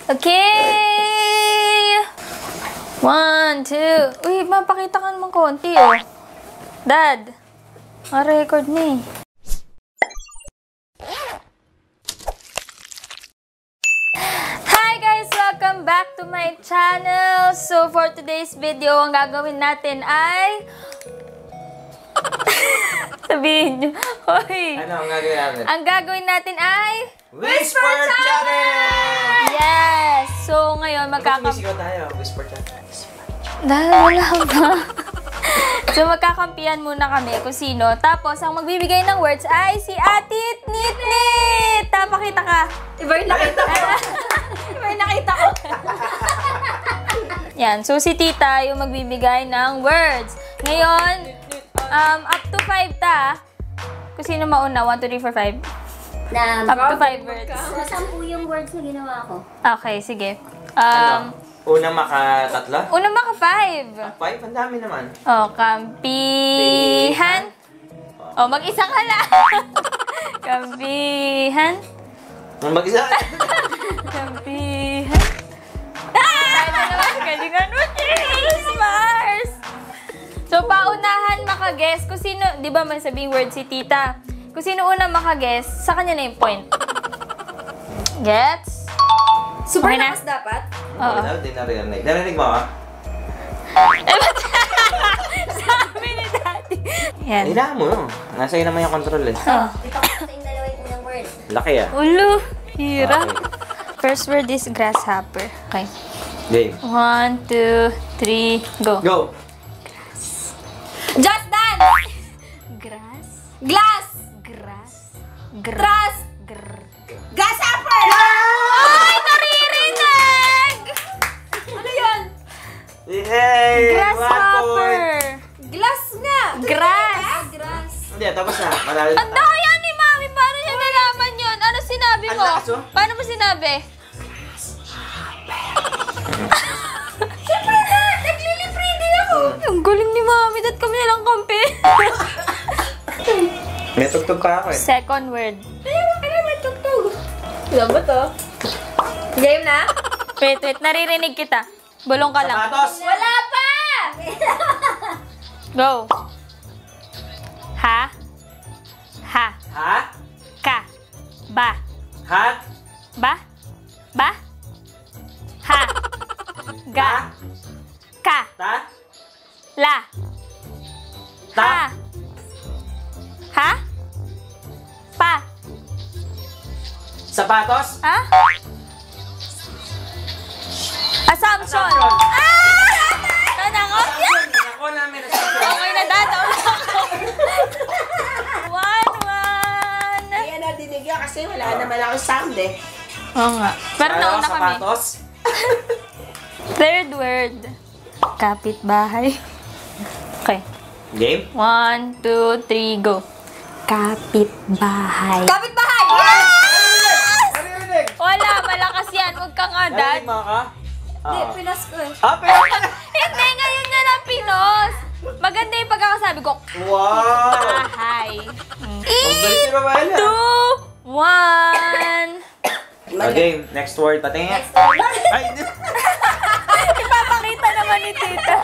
Okay! 1, 2. Uy, mapakita ka naman konti, oh. Dad, ma-record ni. Hi guys! Welcome back to my channel. So, for today's video, ang gagawin natin ay... Sabihin nyo. Hoy! Ano ang gagawin natin? Ang gagawin natin ay... Whisper Challenge! Yes! So, ngayon, Magkakasigaw tayo. Whisper Challenge. Dahil wala ba? So, magkakampihan muna kami kung sino. Tapos, ang magbibigay ng words ay si Atit Nitnit! Pakita ka. Iba yung nakita ko. Iba yung nakita ko. Yan. So, si Tita yung magbibigay ng words. Ngayon, up to 5 ta. Kung sino mauna. 1, 2, 3, 4, 5. Up to 5 words. So, 10 yung words na ginawa ko. Okay, sige. Unang makatatlo? Unang maka 5. 5? Ang dami naman. Oh, kampihan. Oh, mag-isa ka lang. Kampihan. Mag-isa? Kampihan. Tayo na naman. Galingan mo, Cheers! Mars! So, paunahan makaguess kung sino, di ba may sabing word si Tita? Kung sino una makaguess, sa kanya na yung point. Gets? Super Okay na? lakas dapat. Oo. Hindi narinig. Narinig mo ka? Sabi ni Daddy. Yan. Hilahan mo yun. Nasa iyo naman yung control eh. Oh. Ipakita sa yung dalawa yung unang word. Laki ah. Ulo. Hirap. Okay. First word is grasshopper. Okay. Game. 1, 2, 3, go. Go! Just dance! Grass. Glass! Grass. Trust! Grasshopper! Ay, naririnig! Ano yun? Yay! Grasshopper. Glass nga! Grass. Grass. Hindi, tapos na. Marami na Ang daya ni Mami. Paano niya nalaman yun? Ano sinabi mo? Ang lakas, oh. Paano mo sinabi? Siyempre na! Naglilipredi ako! Ang galing ni Mami. Dat kami nalang kampi. May tugtog pa ako eh. Second word. Ano may tugtog? Ano ba to? Game na? Wait. Naririnig kita. Bulong ka lang. Sapatos! Wala pa! Go. Ha. Ha. Ha? Ka. Ba. Hat? Ba. Ba. Ha. Ga. Ka. Ta? La. Ta? Ha. Ha. Pa. Sapatos? Ha? Assumption. Assumption. Tanangos yan. Ako namin assumption. Okay na, Dad. 1-1. Kaya nadinig yan kasi wala naman ako sound eh. Oo nga. Pero nauna kami. Sapatos? Third word. Kapitbahay. Okay. Game? 1, 2, 3, go. Kapitbahay. Kapitbahay! Narinig! Wala, malakas yan. Huwag ka nga, Dad. Narinig mo ka? Hindi, pinas ko eh. Pero... Hindi, ngayon niya na pinos. Maganda yung pagkakasabi ko. Wow! Bahay. Pagbalis si Rafaela. 2, 1. Game. Next word. Patingin. Next word. Ay! Ipapakita naman ni Tita.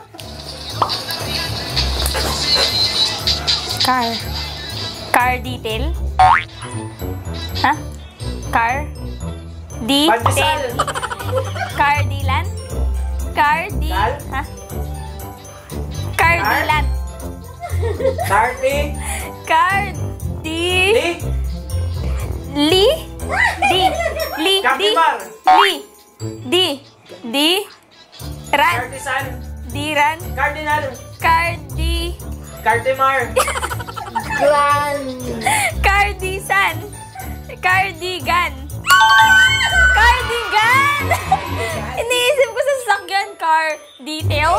Car. Car detail. Ha? Car. Detail. Pandesal. Cardilan. Cardi. Dal? Ha? Cardilan. Tarty. Cardi. Di. Li. Di. Li. Di. Kapimar. Li. Di. Di. Ran. Cartisan. Diran. Cardinal. Cardi. Cartimar. Grand. Cardisan. Cardigan. Cardigan! Iniisip ko sa sasakyan car detail.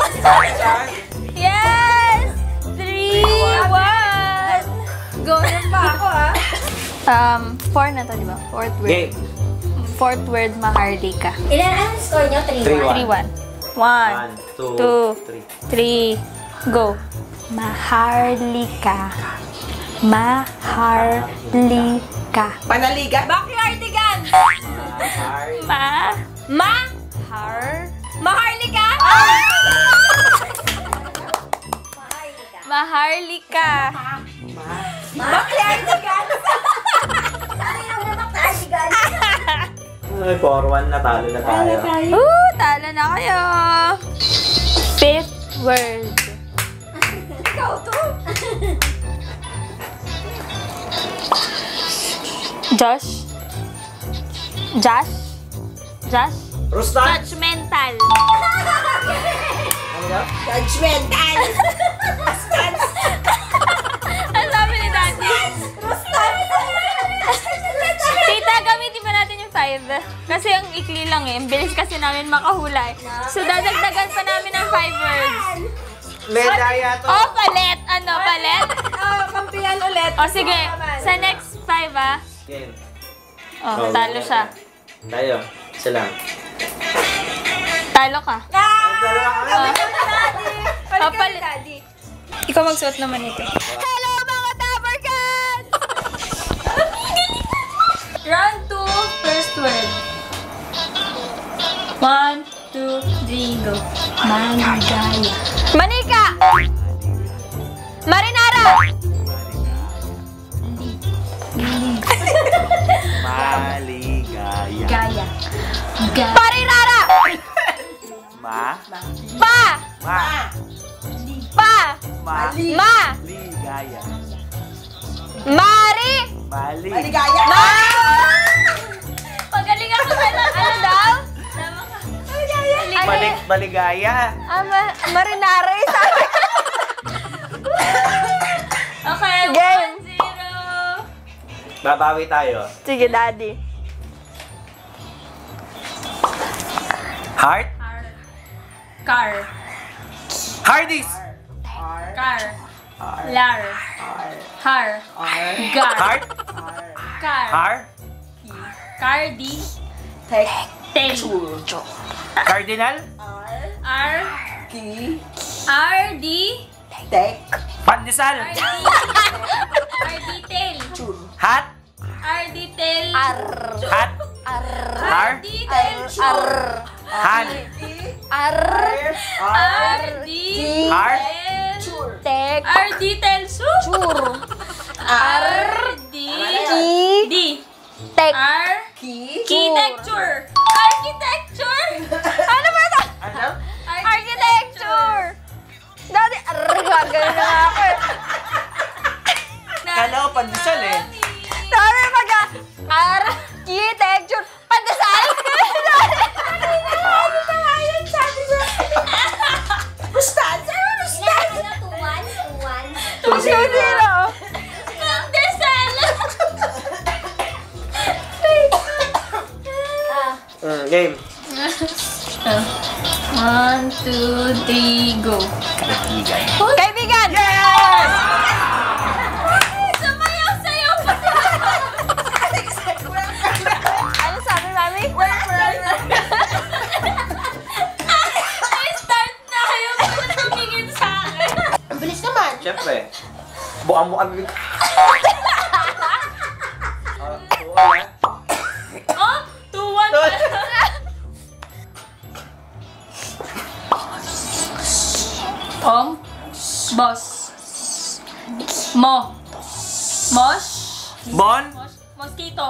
Yes! 3, 1. Go na pa ako ah. 4 na to, di ba? Fourth word. Game. Fourth word, maharlika. Ilan ang score nyo? 3-1. 3, 1. 1, 2, 3, go. Maharlika. Maharlika. Panaliga? Backyardigan! Maharlika. Maharlika. Maharligan. Sabi lang na Maharligan. Ay, 4-1 na talo na tayo. Talo na kayo. Fifth word. Ikaw to. Josh. Rustan! Judgmental. Ano daw? Judgmental. Ano sabi ni Daddy? Tita, gamitin pa natin yung 5. Kasi ang ikli lang eh. Ang bilis kasi namin makahula eh. So, dadagdagan pa namin ng 5 words. Medaya to. Oh, palit! Ano, palit? Kampihan ulit. O, sige. Sa next 5 ah. Game. Oh, talo siya. Tayo. Isa lang. Talo ka. Palit ka palit. ni Daddy. Ikaw magsuot naman ito. Hello, mga Tabarkan! Round 2, first word. 1, 2, 3, go. Maligaya. Manika! Marinara! Maligaya. Gaya. Parirara! Ma. Pa! Ma. Pa! Ma. Ma! Ligaya. Mari! Mali. Maligaya. Ma! Pagalingan ko sa ano daw? Maligaya. Marinara eh, sabi. Okay, Game. 1-0. Babawi tayo. Sige, Daddy. Heart. Car. Hardis. Car. Lar. Har. Gar. Heart. Car. Har. Cardi. Tek. Tel. Cardinal. R. Ki. RD. Tek. Pandesal. RD Tel. Hat. RD Tel. Hat. Har. RD Tel. Han. RD Har. Tek. RD Tel. Chur. RD. D. Tek. R. Architecture. Architecture. Ano ba ito? Ano? Architecture. Daddy, gagawin na nga ako eh. Kala ko pandesal eh. Sabi architecture. Pandesal. Rustan. Sabi Rustan. Zero. Pandesal. Game. 1, 2, 3, go. Kaibigan. Kaibigan. Yes! Sumayaw-sayaw pa. Ano sabi, Mami? Start na kayo. Bakit tumingin sa akin? Ang bilis naman. Siyempre. Buang mo kami. Wala. Oh, 2-1 pa. Om. Boss. Mo. Mosh. Bon. Mosquito.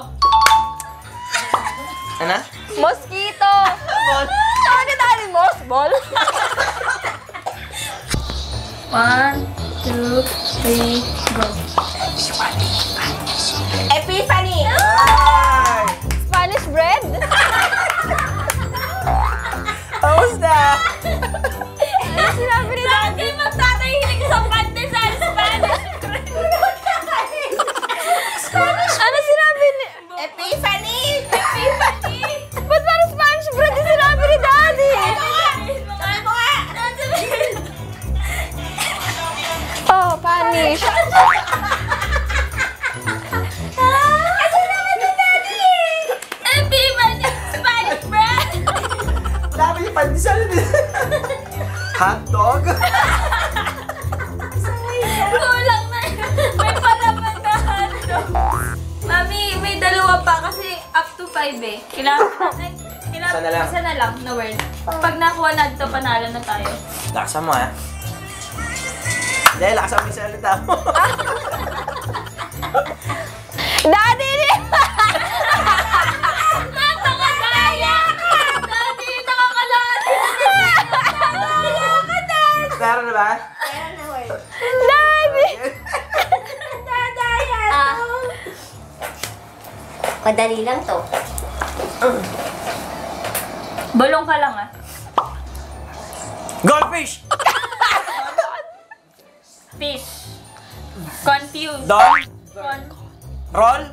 Ano? Mosquito. Sabi ni Daddy, Mosball. 1, 2, 3, go. Epiphany. Ay! Spanish bread. Tapos na! Ano sinabi ni Daddy? Dati magtatahilig sa pandesal Spanish. Ano sinabi ni... Epiphany. Epiphany. Ba't parang Spanish bread yung sinabi ni Daddy? Oh, panish. Epiphany. Spanish bread. Dami yung pandesal. Hotdog. Kulang na yun. May parapan na hotdog. Mami, may dalawa pa kasi up to 5 eh. Kailangan Isa na lang. Isa na lang na word. Pag nakuha na ito, panalo na tayo. Lakasan mo, ha? Hindi, lakasan mo yung salita mo. Daddy! Nakakadaya! Daddy, nakakalari! Meron na ba? Meron na word. Daddy! Madali lang to. Bulong ka lang ah. Goldfish! Fish. Confused. Don? Con. Roll?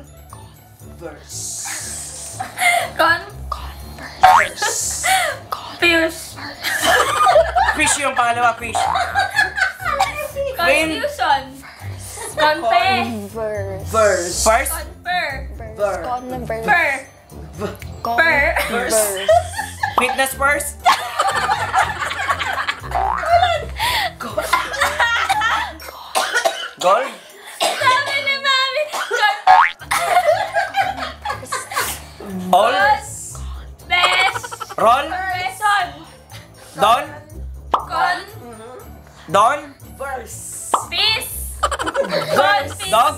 Fuse. Fish yung pangalawa, fish. Confusion. Conpe. Verse. First? Confer. Per. Fitness first? Gold? Sabi ni Mami. All? Best. Roll? Person. Don? Con. Don? Peace. Con. Dog?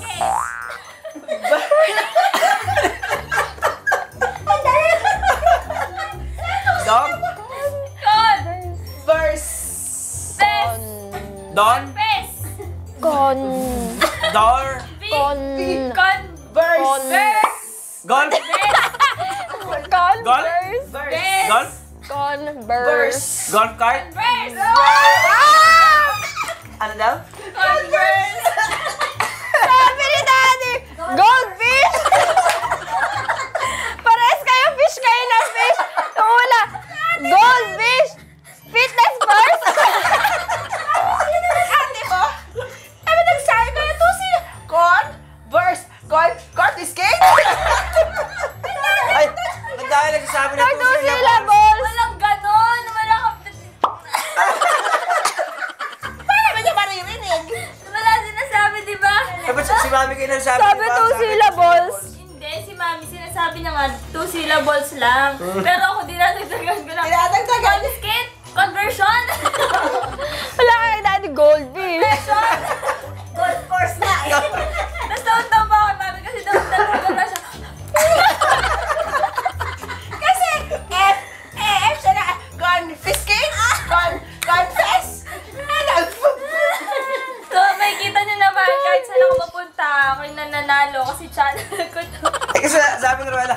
Dog? Con. Verse. Best. Don? Best. Con. Door? Con. Con. Verse. Golf? Converse. Best. Golf? Converse. Golf cart? Converse. Ano daw? Converse. Sabi ni Daddy, goldfish! Pares kayo, fish kayo na fish. Ula, goldfish! Fitness first! Ate mo? Ano nagsabi ko na to si Verse. Court is king? Ay! Ang dahil nagsasabi ng Two 2 syllables. syllables! Walang ganon. Wala ka... Paano naman niya maririnig? Wala sinasabi, di ba? Eh, ba't si Mami kayo nagsabi? Sabi diba? 2 syllables. Hindi, si Mami sinasabi niya nga 2 syllables lang. Pero ako dinadagdagan ko lang. Dinadagdagan? Confiscate? Conversion? Wala kay Daddy, goldfish. Golf course na eh. Tapos taon-taon pa ako, Mami, kasi daw na siya. Kasi F siya na. Confiscate? Confess? Ano? So, may kita niyo naman, kahit saan ako mapunta, ako yung nananalo kasi channel ko to. Eh, kasi sabi ni Ruela,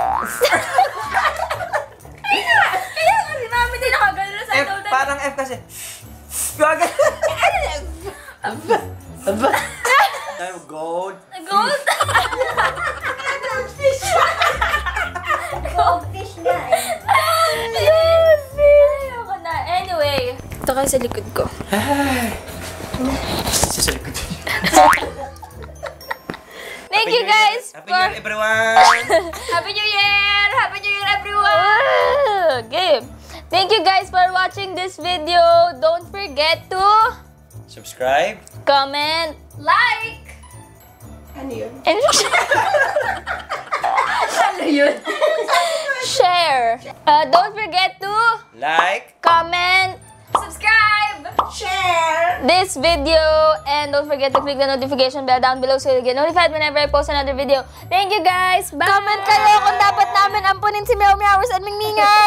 Kaya nga si Mami din nakagano sa F, taon. parang F kasi. Gagal. Tayo, gold. Gold? Goldfish nga eh. Ayoko na. Anyway, ito kayo sa likod ko. Sa likod. Thank you guys Happy for... New Year, everyone! Happy New Year! Happy New Year, everyone! Okay. Thank you guys for watching this video. Don't forget to Subscribe. comment Like! Ano yun? and share. Don't forget to Like. comment Subscribe! Share! this video and don't forget to click the notification bell down below so you'll get notified whenever I post another video. Thank you guys! Bye! Comment kayo kung dapat namin ampunin si Meow Meowers at Mingmingaw!